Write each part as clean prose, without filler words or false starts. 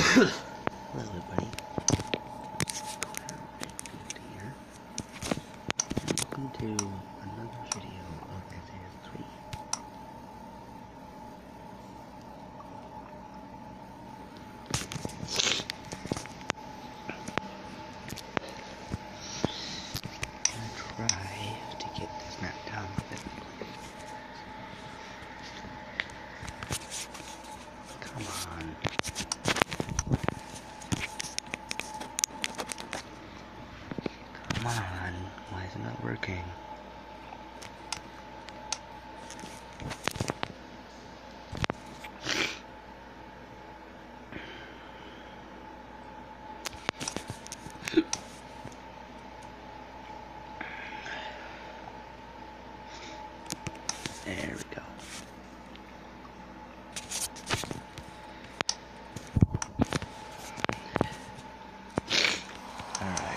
Hello everybody, here. Welcome to another video of SAS3. I'm gonna try to get this map done quickly. Come on. Come on. Why is it not working? There we go. Alright.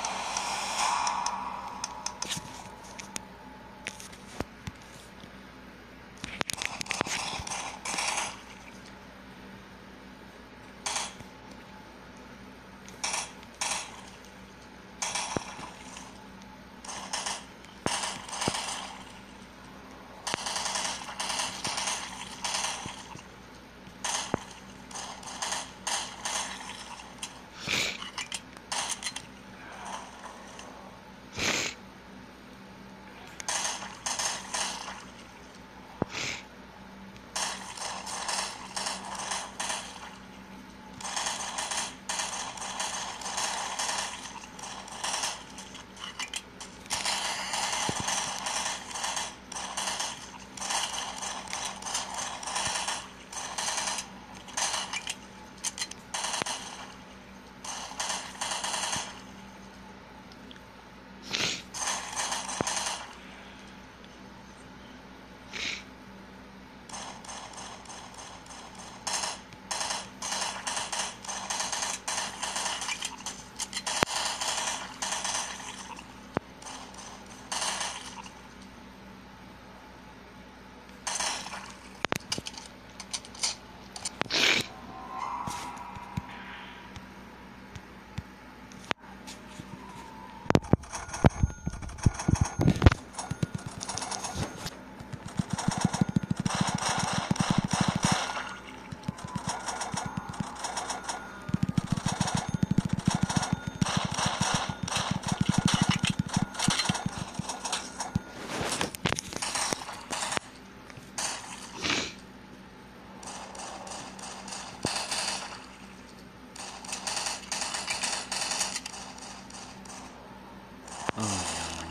Oh no.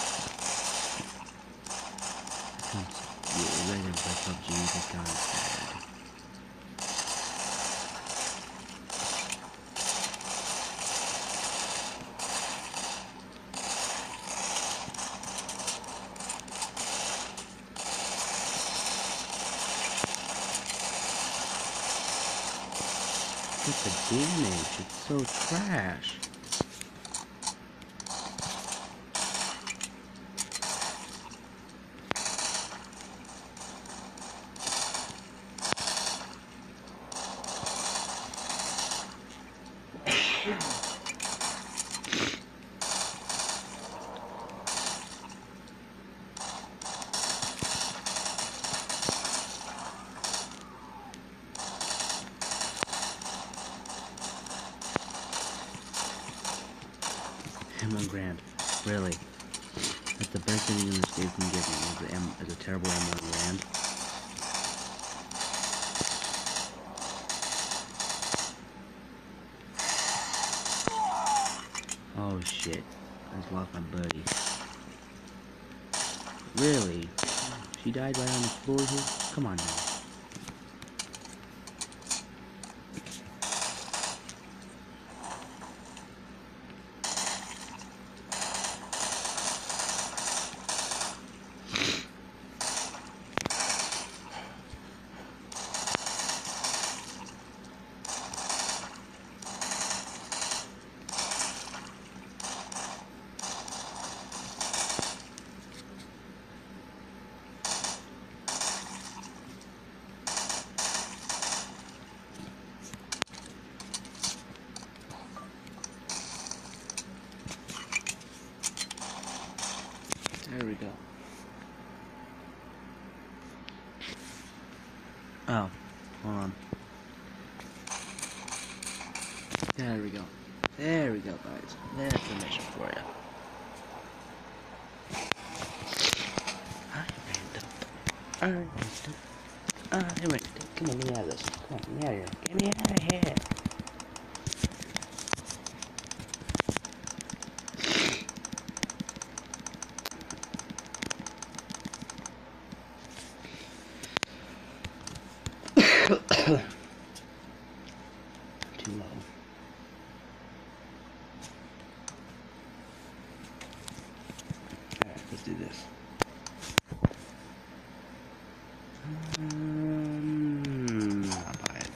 You're ready to play PUBG, this guy is bad. Look at the damage, it's so trash. M1 Grand, really? That's the best thing in this game can give me, is a terrible M1 Grand. Oh shit, I just lost my buddy. Really? She died right on the floor here? Come on now. Hold on. There we go. There we go, guys. There's the mission for you. Alright. Come on, get me out of this. Come on, get me out of here. Get me out of here. Too low. Alright, let's do this. I'll buy it.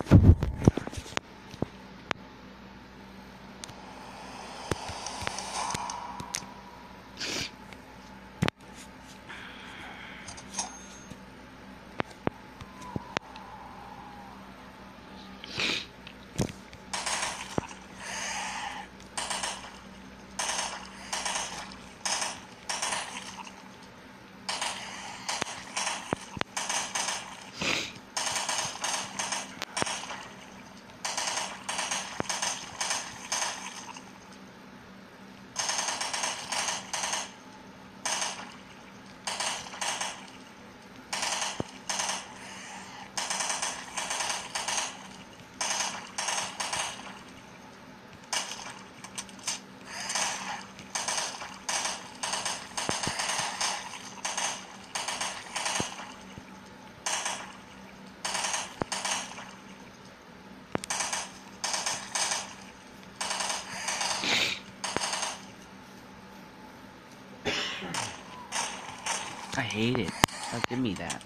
I hate it. Oh, give me that.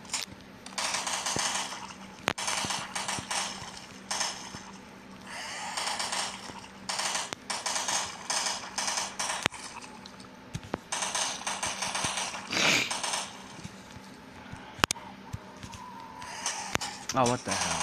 Oh, what the hell?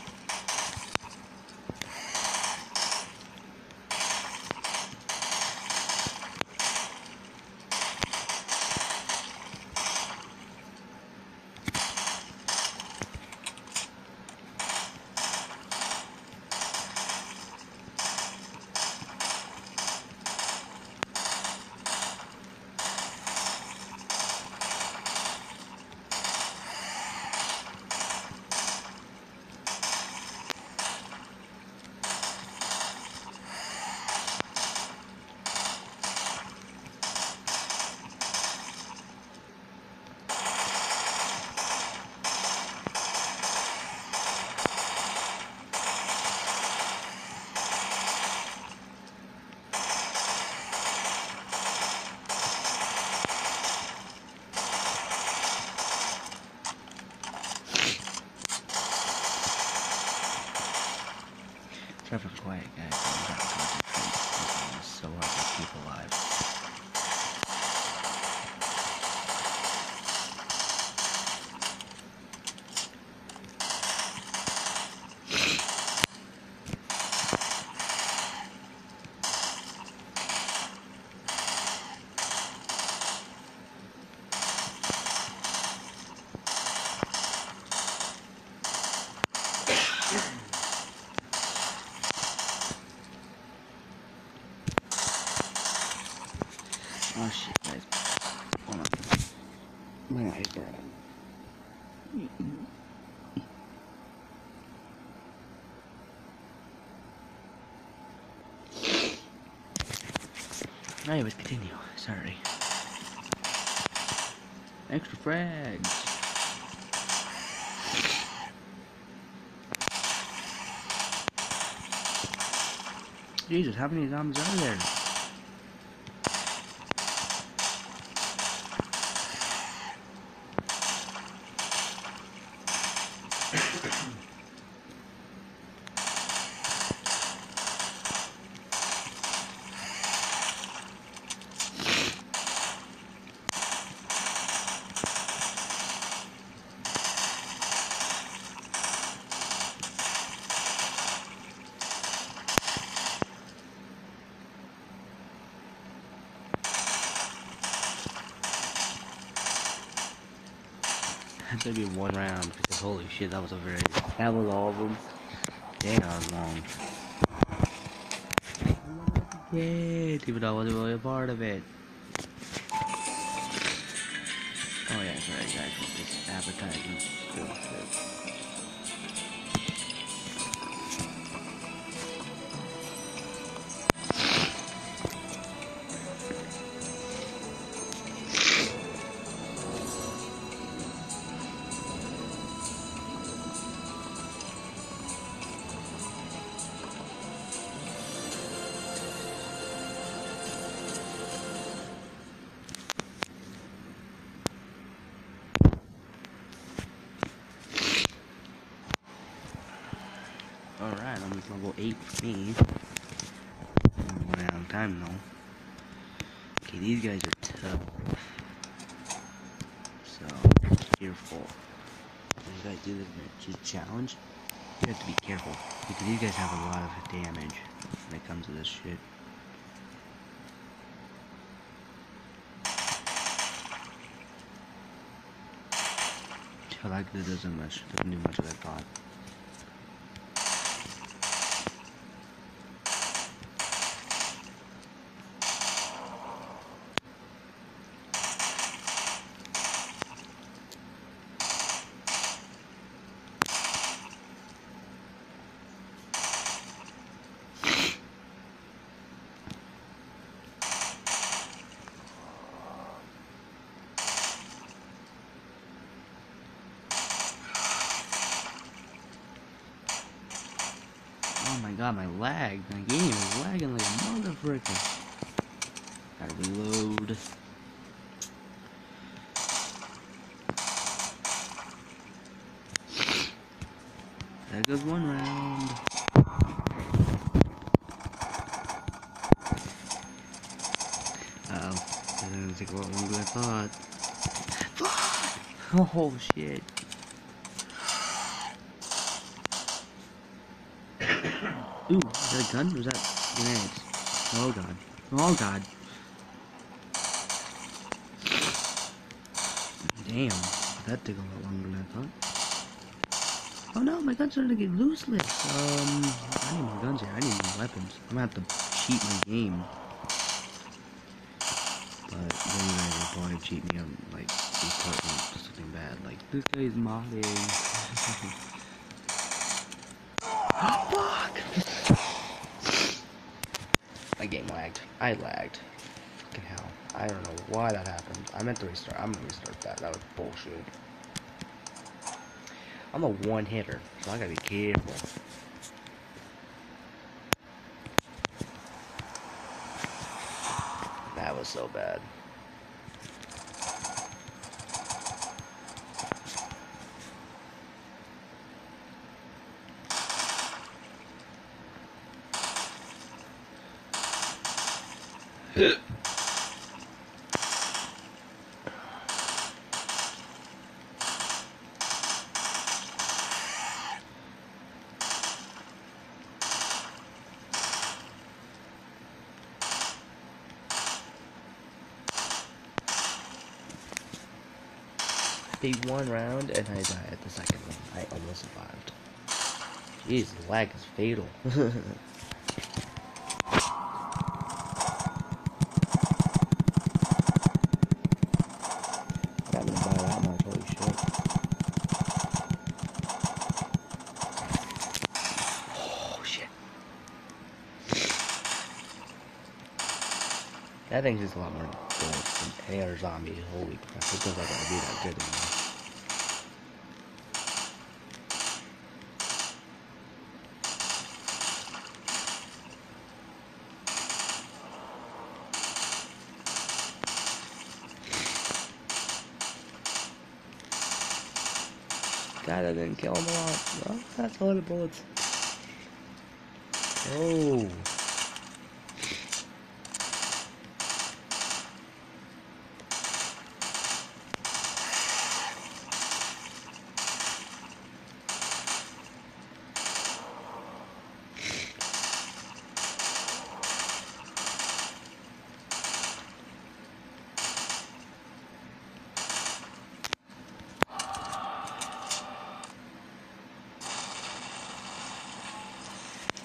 Sorry if I'm quiet, guys. I'm trying to concentrate. It's so hard to keep alive. Oh shit, guys. Hold on. My eyes burning. Anyways, continue. Sorry. Extra frags. Jesus, how many zombies are there? it's gonna be one round because holy shit, that was a very that was all of them. Damn, that was long. Yeah, even though I wasn't really a part of it. Oh yeah, sorry guys, this advertising stupid. Alright, I'm at level 8 for me. I'm running out of time though. Okay, these guys are tough. So, be careful. When you guys do this challenge, you have to be careful. Because these guys have a lot of damage when it comes to this shit. I like this doesn't do much as I thought. Oh my god, my lag. My game is lagging like a motherfucker. Gotta reload. That goes one round. Uh-oh. This is gonna take a lot longer than I thought. Fuck! Oh shit. Ooh, is that a gun or is that grenades? Oh god. Oh god. Damn. That took a lot longer than I thought. Oh no, my gun's starting to get useless. I need more guns here. I need more weapons. I'm gonna have to cheat my game. But then you guys will probably cheat me on, like, reporting something bad. Like, this guy's modding. Fuck! My game lagged. I lagged. Fucking hell. I don't know why that happened. I meant to restart. I'm gonna restart that. That was bullshit. I'm a one-hitter, so I gotta be careful. That was so bad. Beat one round and I died at the second one. I almost survived. Jeez, the lag is fatal. I'm gonna buy that much, holy shit. Oh shit. That thing's just a lot more bullets than any other zombie. Holy crap, it doesn't gotta be that good anymore. God, I didn't kill him a lot. Well, that's a lot of bullets. Oh.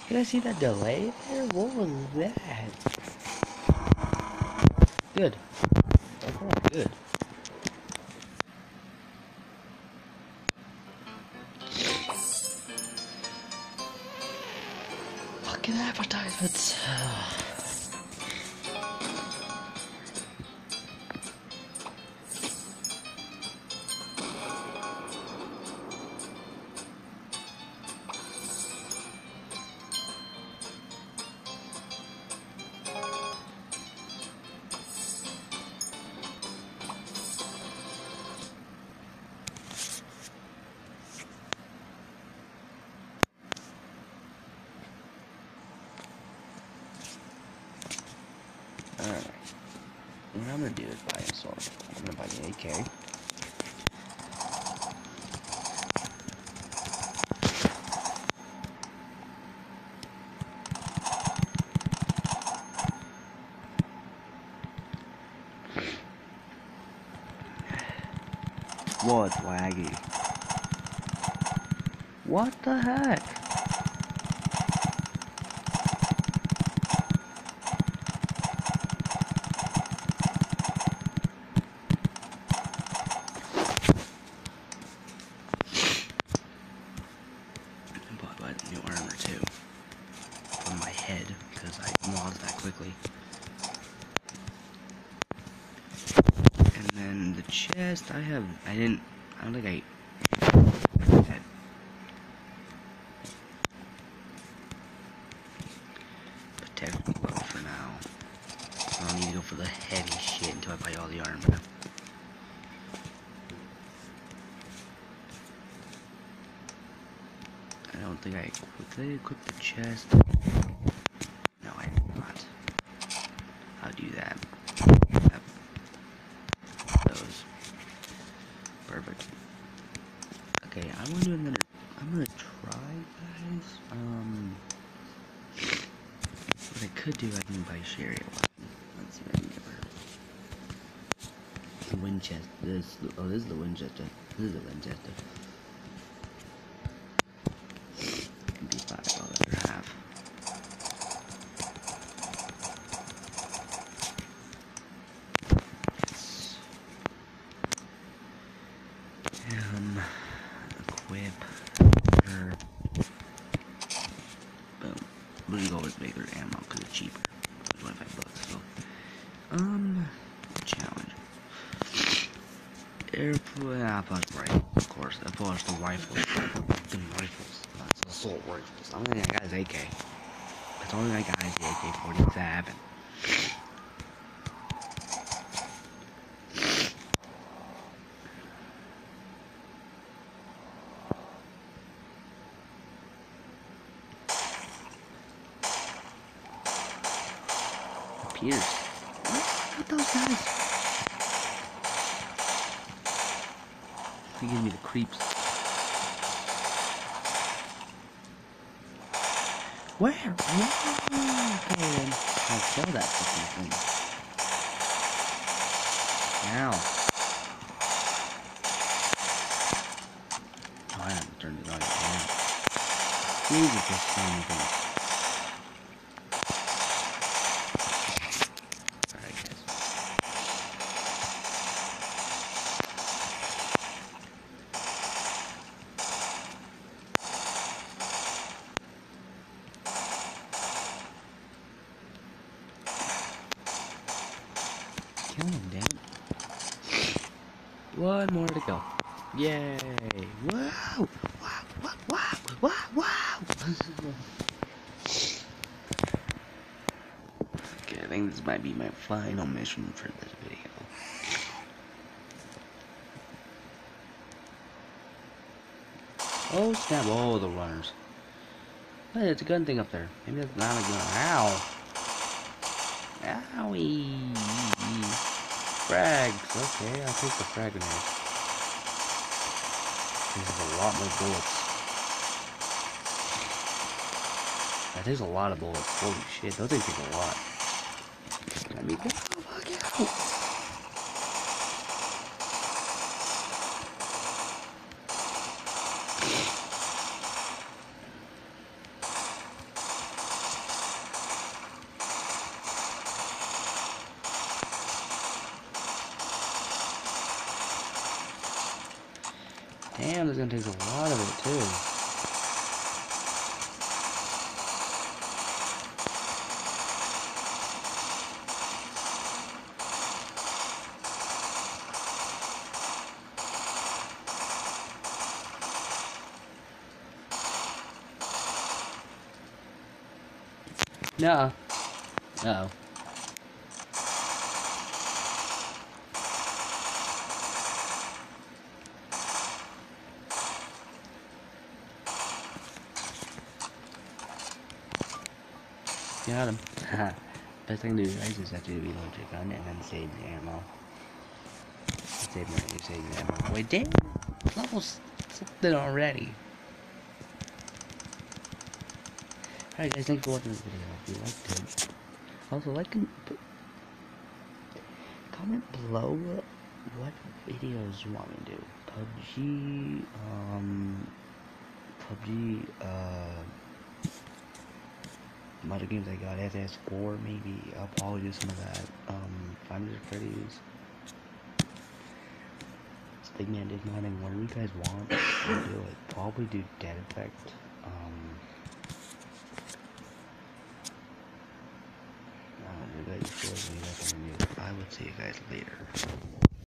You guys see that delay there? What was that? Good. Oh, good. Fucking advertisements. Alright. What I'm gonna do is buy a sword. I'm gonna buy the AK. Whoa, it's laggy. What the heck? I bought new armor too. On my head, because I modded that quickly. And then the chest, I don't think I had. Protect me well for now. I don't need to go for the heavy shit until I buy all the armor. I don't think I quickly equip the chest. No, I did not. I'll do that. Yep. Those. Perfect. Okay, I'm gonna do another. I'm gonna try, guys. What I could do, I can buy Sherry a weapon. Let's see if I can give her. The Winchester. This is the Winchester. This is the Winchester. MP5, I'll let her have. Equip her. Boom. We'll go with bigger ammo because it's cheaper. $25. So, challenge. Airplane. Right, of course. Of course, the rifles. The rifles. That's assault rifles. The only thing I got is AK. That's the only thing I got is the AK-47. Pierce. What those guys? They give me the creeps. Where? Whoa! Okay then. I'll sell that fucking thing. Now. Oh, I haven't turned it on yet. Jesus, this same thing. Kill him, damn it. One more to go. Yay! Wow! Wow! Wow! Wow! Wow! Wow! Okay, I think this might be my final mission for this video. Oh snap! Oh, the runners. Hey, it's a gun thing up there. Maybe that's not a gun. Ow! Owie! Frags! Okay, I'll take the frag grenade. There's a lot more bullets. That takes a lot of bullets. Holy shit, those things take a lot. Let me go. Fuck out! Damn, this is gonna take a lot of it too. No. Uh-oh. Got him. Best thing to do guys is actually reload your gun and then save the ammo. Save the ammo. Wait, damn! Level something already. Alright guys, thanks for watching this video. If you liked it, also like and comment below what videos you want me to do. PUBG, other games I got, FS4 maybe. I'll probably do some of that. Five Nights at Freddy's. Stigman did nothing. Whatever you guys want, I'll do it. Probably do Dead Effect. I would see you guys later.